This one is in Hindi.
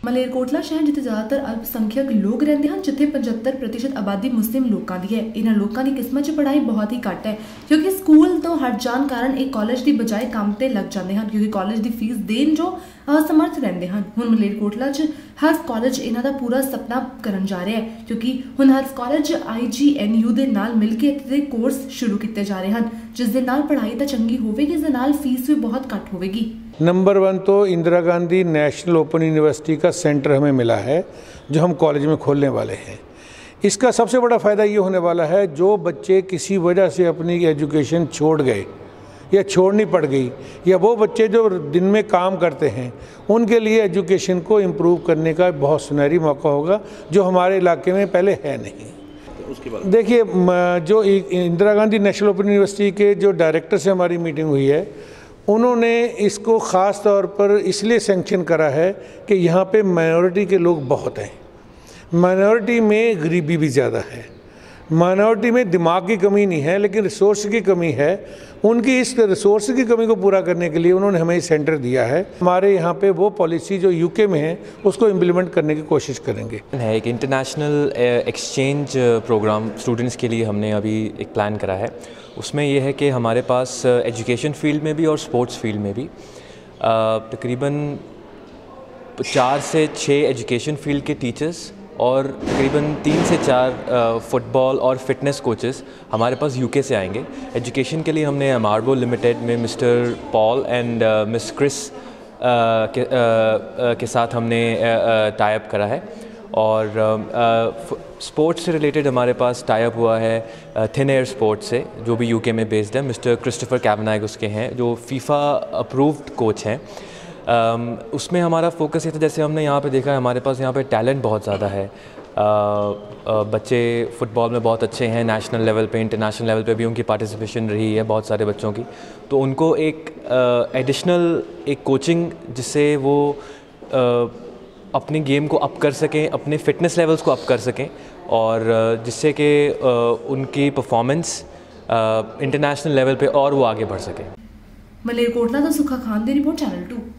ਮਲੇਰਕੋਟਲਾ ਸ਼ਹਿਰ ਜਿੱਥੇ ਜ਼ਿਆਦਾਤਰ ਅਲਪਸੰਖਿਅਕ ਲੋਕ ਰਹਿੰਦੇ ਹਨ, ਜਿੱਥੇ 75% ਆਬਾਦੀ ਮੁਸਲਿਮ ਲੋਕਾਂ ਦੀ ਹੈ। ਇਹਨਾਂ ਲੋਕਾਂ ਦੀ ਕਿਸਮਤ 'ਚ ਪੜ੍ਹਾਈ ਬਹੁਤ ਹੀ ਘੱਟ ਹੈ, ਕਿਉਂਕਿ ਸਕੂਲ ਤੋਂ ਹਟ ਜਾਣ ਕਾਰਨ ਇਹ ਕਾਲਜ ਦੀ ਬਜਾਏ ਕੰਮ ਤੇ ਲੱਗ ਜਾਂਦੇ ਹਨ, ਕਿਉਂਕਿ ਕਾਲਜ ਦੀ ਫੀਸ ਦੇਣ ਜੋ ਅਸਮਰਥ ਰਹਿੰਦੇ ਹਨ। ਹੁਣ ਮਲੇਰਕੋਟਲਾ 'ਚ ਹਰਫ ਕਾਲਜ ਇਹਨਾਂ ਦਾ ਪੂਰਾ ਸੁਪਨਾ ਕਰਨ ਜਾ ਰਿਹਾ ਹੈ, ਕਿਉਂਕਿ ਹੁਣ ਹਰਫ ਕਾਲਜ IGNU ਦੇ ਨਾਲ ਮਿਲ ਕੇ ਇੱਥੇ ਕੋਰਸ ਸ਼ੁਰੂ ਕੀਤੇ ਜਾ ਰਹੇ ਹਨ, ਜਿਸ ਦੇ ਨਾਲ ਪੜ੍ਹਾਈ ਤਾਂ ਚੰਗੀ ਹੋਵੇਗੀ, ਇਸ ਦੇ ਨਾਲ फीस भी बहुत घट होगी। नंबर 1 तो Indira Gandhi national open university का सेंटर हमें मिला है, जो हम कॉलेज में खोलने वाले हैं। इसका सबसे बड़ा फ़ायदा ये होने वाला है, जो बच्चे किसी वजह से अपनी एजुकेशन छोड़ गए या छोड़नी पड़ गई, या वो बच्चे जो दिन में काम करते हैं, उनके लिए एजुकेशन को इम्प्रूव करने का बहुत सुनहरी मौका होगा, जो हमारे इलाके में पहले है नहीं। उसके बाद देखिए, जो Indira Gandhi national open university के जो डायरेक्टर से हमारी मीटिंग हुई है, उन्होंने इसको ख़ास तौर पर इसलिए सैंक्शन करा है कि यहाँ पे माइनॉरिटी के लोग बहुत हैं, माइनॉरिटी में गरीबी भी ज़्यादा है, माइनॉरिटी में दिमाग की कमी नहीं है लेकिन रिसोर्स की कमी है। उनकी इस रिसोर्स की कमी को पूरा करने के लिए उन्होंने हमें सेंटर दिया है। हमारे यहाँ पे वो पॉलिसी जो UK में है उसको इम्प्लीमेंट करने की कोशिश करेंगे। है एक इंटरनेशनल एक्सचेंज प्रोग्राम स्टूडेंट्स के लिए हमने अभी एक प्लान करा है। उसमें यह है कि हमारे पास एजुकेशन फील्ड में भी और स्पोर्ट्स फील्ड में भी तकरीबन 4 से 6 एजुकेशन फील्ड के टीचर्स और तकरीबन 3 से 4 फुटबॉल और फिटनेस कोचेस हमारे पास UK से आएंगे। एजुकेशन के लिए हमने मार्बो लिमिटेड में mister Paul and miss Chris के साथ हमने टाई अप करा है, और स्पोर्ट्स से रिलेटेड हमारे पास टाई अप हुआ है थिन एयर स्पोर्ट्स से, जो भी UK में बेस्ड है। मिस्टर क्रिस्टोफर कैवनाग उसके हैं, जो FIFA अप्रूव्ड कोच हैं। उसमें हमारा फोकस ये था, जैसे हमने यहाँ पे देखा है, हमारे पास यहाँ पे टैलेंट बहुत ज़्यादा है। बच्चे फ़ुटबॉल में बहुत अच्छे हैं, नेशनल लेवल पे, इंटरनेशनल लेवल पे भी उनकी पार्टिसिपेशन रही है बहुत सारे बच्चों की। तो उनको एक एडिशनल एक कोचिंग, जिससे वो अपनी गेम को अप कर सकें, अपने फिटनेस लेवल्स को अप कर सकें, और जिससे कि उनकी परफॉर्मेंस इंटरनेशनल लेवल पे और वो आगे बढ़ सकें। मलेरकोटला तो सुखा खान दी रिपोर्ट, चैनल 2।